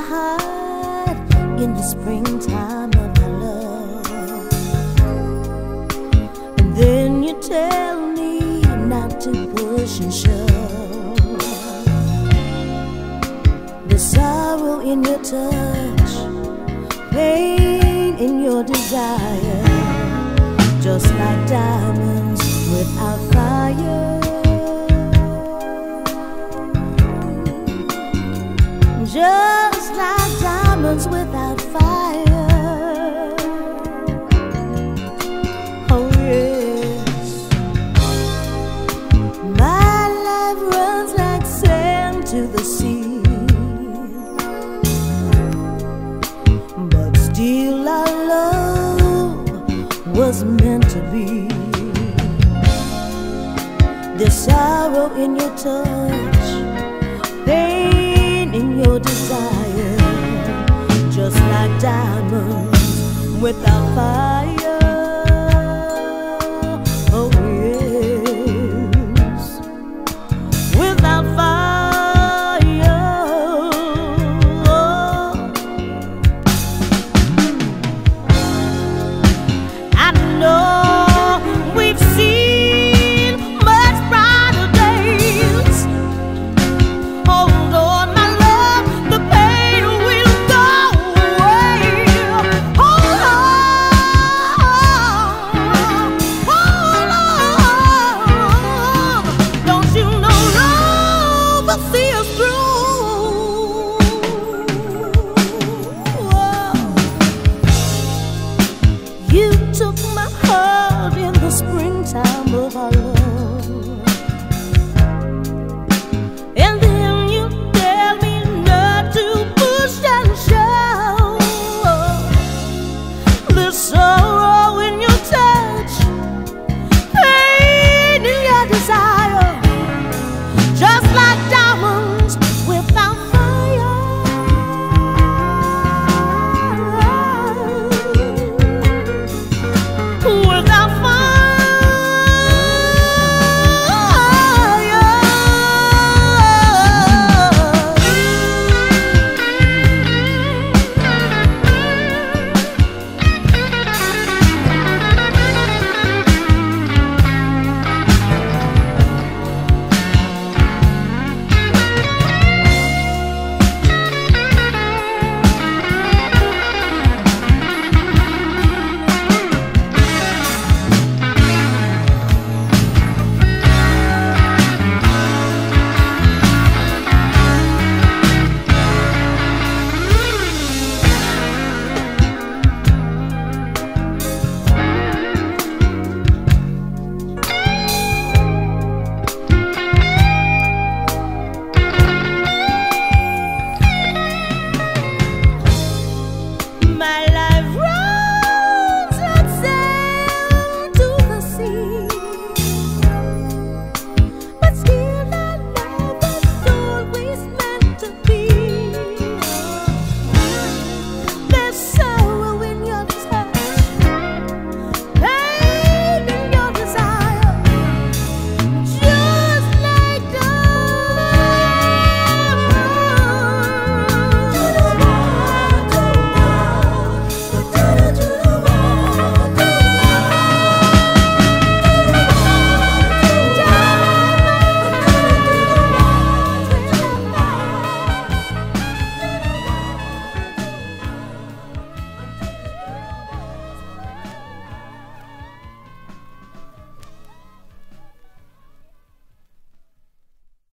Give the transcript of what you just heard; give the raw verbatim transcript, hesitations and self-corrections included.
hide in the springtime of our love. And then you tell me not to push and shove. The sorrow in your touch, pain in your desire, just like diamonds without fire. Just like diamonds without fire. Oh yes. My life runs like sand to the sea, but still our love was meant to be. The sorrow in your touch, pain in your desire, just like diamonds without fire.